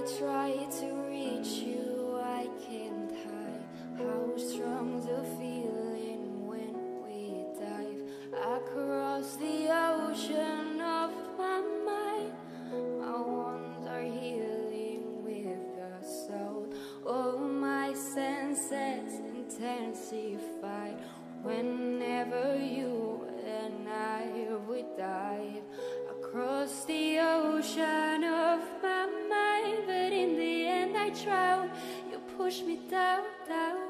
try to reach you, I can't hide how strong the feeling when we dive across the ocean of my mind. My wounds are healing with the soul. All my senses intensified whenever you and I would dive across the ocean of my mind. But in the end I drown. You push me down, down.